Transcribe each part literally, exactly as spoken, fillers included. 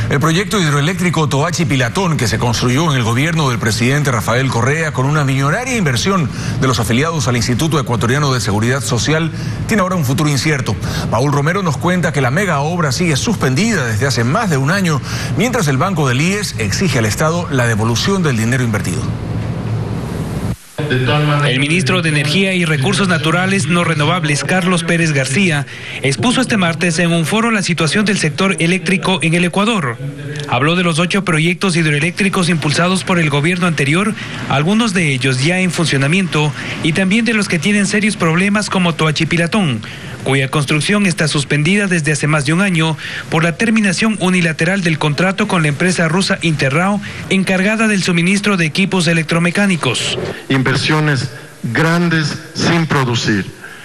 El proyecto hidroeléctrico Toachi-Pilatón, que se construyó en el gobierno del presidente Rafael Correa con una millonaria inversión de los afiliados al Instituto Ecuatoriano de Seguridad Social, tiene ahora un futuro incierto. Paul Romero nos cuenta que la mega obra sigue suspendida desde hace más de un año, mientras el Banco del I E S exige al Estado la devolución del dinero invertido. El ministro de Energía y Recursos Naturales No Renovables, Carlos Pérez García, expuso este martes en un foro la situación del sector eléctrico en el Ecuador. Habló de los ocho proyectos hidroeléctricos impulsados por el gobierno anterior, algunos de ellos ya en funcionamiento, y también de los que tienen serios problemas como Toachi-Pilatón, cuya construcción está suspendida desde hace más de un año por la terminación unilateral del contrato con la empresa rusa Interrao, encargada del suministro de equipos electromecánicos. Inversiones grandes sin producir.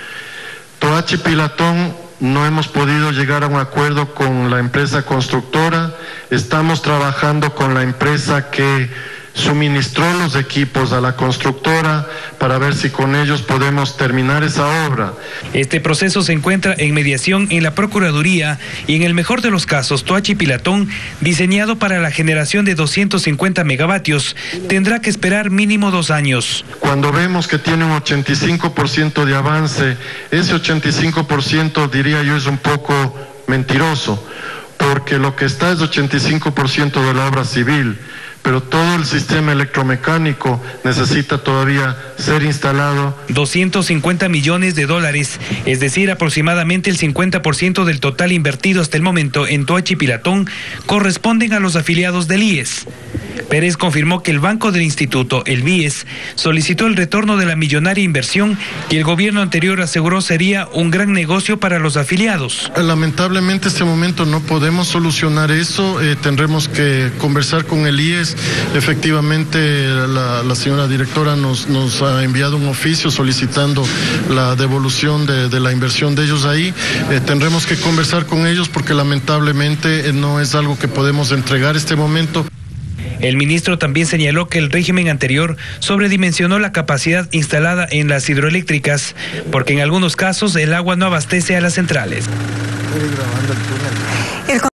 Toachi-Pilatón no hemos podido llegar a un acuerdo con la empresa constructora. Estamos trabajando con la empresa que suministró los equipos a la constructora para ver si con ellos podemos terminar esa obra. Este proceso se encuentra en mediación en la Procuraduría y en el mejor de los casos, Toachi-Pilatón, diseñado para la generación de doscientos cincuenta megavatios, tendrá que esperar mínimo dos años. Cuando vemos que tiene un ochenta y cinco por ciento de avance, ese ochenta y cinco por ciento diría yo es un poco mentiroso, porque lo que está es ochenta y cinco por ciento de la obra civil, pero todo el sistema electromecánico necesita todavía ser instalado. doscientos cincuenta millones de dólares, es decir, aproximadamente el cincuenta por ciento del total invertido hasta el momento en Toachi-Pilatón, corresponden a los afiliados del I E S. Pérez confirmó que el Banco del Instituto, el B I E S, solicitó el retorno de la millonaria inversión que el gobierno anterior aseguró sería un gran negocio para los afiliados. Lamentablemente en este momento no podemos solucionar eso, eh, tendremos que conversar con el I E S. Efectivamente la, la señora directora nos, nos ha enviado un oficio solicitando la devolución de, de la inversión de ellos ahí. Eh, tendremos que conversar con ellos porque lamentablemente eh, no es algo que podemos entregar este momento. El ministro también señaló que el régimen anterior sobredimensionó la capacidad instalada en las hidroeléctricas, porque en algunos casos el agua no abastece a las centrales.